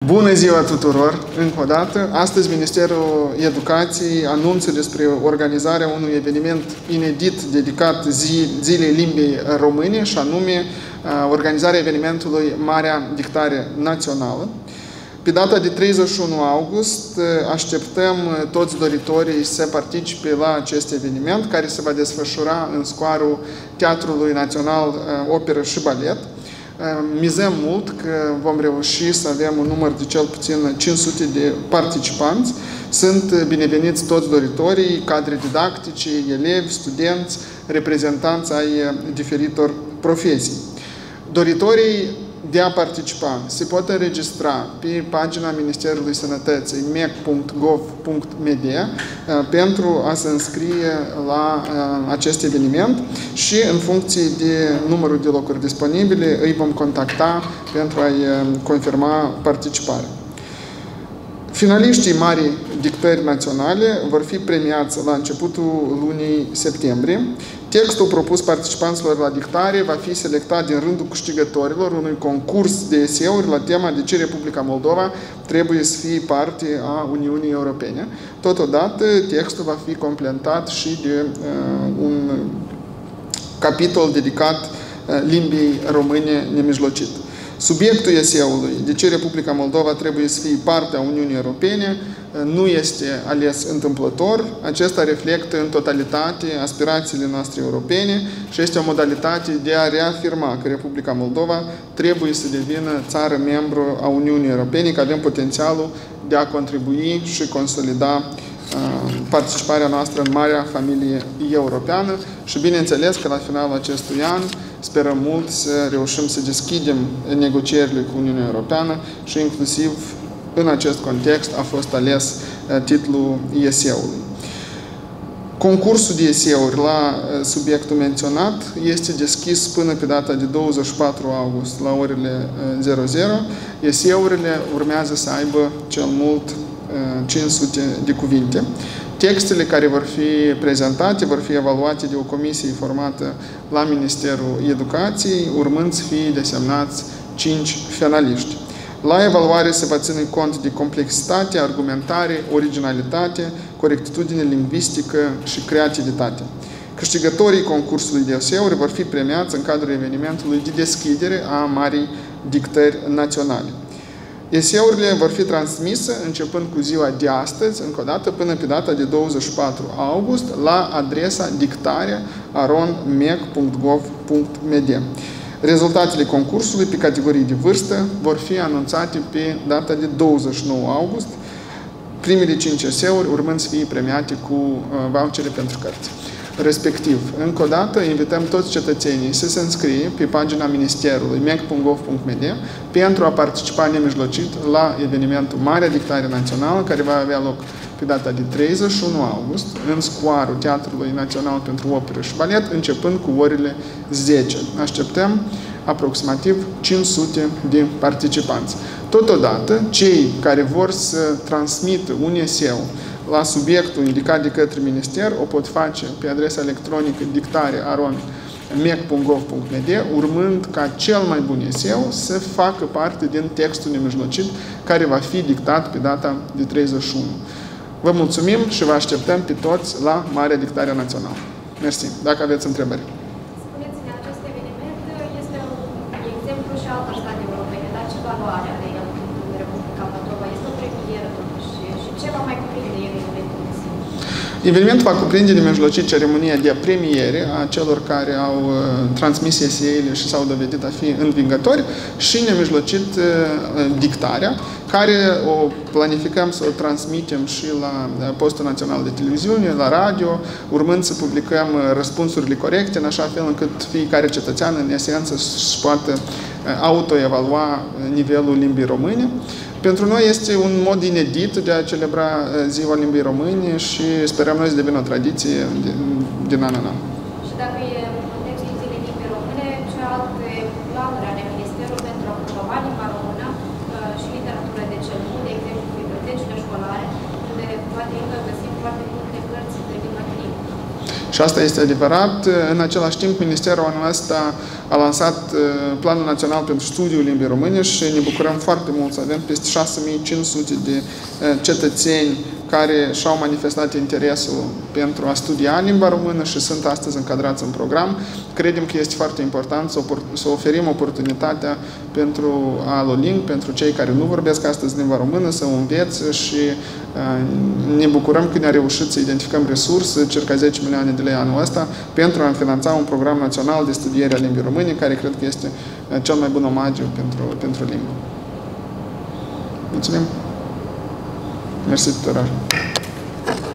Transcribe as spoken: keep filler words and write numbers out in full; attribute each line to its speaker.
Speaker 1: Bună ziua tuturor! Încă o dată, astăzi Ministerul Educației anunță despre organizarea unui eveniment inedit dedicat zi, Zilei Limbii Române, și anume organizarea evenimentului Marea Dictare Națională. Pe data de treizeci și unu august așteptăm toți doritorii să participe la acest eveniment, care se va desfășura în scoarul Teatrului Național Operă și Balet. Mizăm mult că vom reuși să avem un număr de cel puțin cinci sute de participanți. Sunt bineveniți toți doritorii, cadre didactice, elevi, studenți, reprezentanți ai diferitor profesii. Doritorii de a participa se pot înregistra pe pagina Ministerului Sănătății m e c punct gov punct m d pentru a se înscrie la acest eveniment și în funcție de numărul de locuri disponibile îi vom contacta pentru a-i confirma participarea. Finaliștii Marii Dictări Naționale vor fi premiați la începutul lunii septembrie. Textul propus participanților la dictare va fi selectat din rândul câștigătorilor unui concurs de eseuri la tema de ce Republica Moldova trebuie să fie parte a Uniunii Europene. Totodată, textul va fi completat și de uh, un capitol dedicat uh, limbii române nemijlocit. Subiectul eseului, de ce Republica Moldova trebuie să fie parte a Uniunii Europene, nu este ales întâmplător. Acesta reflectă în totalitate aspirațiile noastre europene și este o modalitate de a reafirma că Republica Moldova trebuie să devină țară membru a Uniunii Europene, că avem potențialul de a contribui și consolida participarea noastră în marea familie europeană și, bineînțeles, că la finalul acestui an sperăm mult să reușim să deschidem negocierile cu Uniunea Europeană și inclusiv în acest context a fost ales titlul eseului. Concursul de eseuri la subiectul menționat este deschis până pe data de douăzeci și patru august la orele zero zero. Eseurile urmează să aibă cel mult cinci sute de cuvinte. Textele care vor fi prezentate vor fi evaluate de o comisie formată la Ministerul Educației, urmând să fie desemnați cinci finaliști. La evaluare se va ține cont de complexitate, argumentare, originalitate, corectitudine lingvistică și creativitate. Câștigătorii concursului de eseuri vor fi premiați în cadrul evenimentului de deschidere a Marii Dictări Naționale. Eseurile vor fi transmise începând cu ziua de astăzi, încă o dată, până pe data de douăzeci și patru august, la adresa dictare arond m e c punct gov punct m d. Rezultatele concursului pe categorii de vârstă vor fi anunțate pe data de douăzeci și nouă august, primele cinci eseuri urmând să fie premiate cu vouchere pentru cărți. Respectiv, încă o dată, invităm toți cetățenii să se înscrie pe pagina Ministerului m e c punct gov punct m d pentru a participa nemijlocit la evenimentul Marea Dictare Națională, care va avea loc pe data de treizeci și unu august, în scoarul Teatrului Național pentru Operă și Balet, începând cu orele zece. Așteptăm aproximativ cinci sute de participanți. Totodată, cei care vor să transmită un eseu la subiectul indicat de către Minister o pot face pe adresa electronică dictare arond m e c punct gov punct m d, urmând ca cel mai bun eseu să facă parte din textul nemijlocit care va fi dictat pe data de treizeci și unu. Vă mulțumim și vă așteptăm pe toți la Marea Dictare Națională. Mersi. Dacă aveți întrebări.
Speaker 2: Spuneți-ne, acest eveniment este un exemplu și altor state europene, dar ce valoare are el în Republica Moldova? Este o premieră totuși și ce va mai cuprinde evenimentul în sine?
Speaker 1: Evenimentul va cuprinde nemijlocit ceremonia de premiere a celor care au uh, transmis eseile și s-au dovedit a fi învingători și nemijlocit uh, dictarea, care o planificăm să o transmitem și la Postul Național de Televiziune, la radio, urmând să publicăm răspunsurile corecte, în așa fel încât fiecare cetățean, în esență, să poată autoevalua nivelul limbii române. Pentru noi este un mod inedit de a celebra Ziua Limbii Române și sperăm noi să devină o tradiție din, din an în an.
Speaker 2: Și dacă e în contextul Zilei Limbii Române, ce alte planuri are Ministerul pentru a promova limba română și literatură de cel bun, de exemplu, bibliotecile școlare, unde poate încă găsim foarte multe cărți de limba.
Speaker 1: Și Și asta este adevărat. În același timp, Ministerul anul ăsta a lansat Planul Național pentru Studiul Limbii Române și ne bucurăm foarte mult să avem peste șase mii cinci sute de cetățeni care și-au manifestat interesul pentru a studia limba română și sunt astăzi încadrați în program. Credem că este foarte important să, să oferim oportunitatea pentru AloLink, pentru cei care nu vorbesc astăzi limba română, să o învețe și uh, ne bucurăm că ne-a reușit să identificăm resurse, circa zece milioane de lei anul ăsta, pentru a finanța un program național de studiere a limbii române, care cred că este uh, cel mai bun omagiu pentru, pentru limbă. Mulțumim! Mersi tuturor!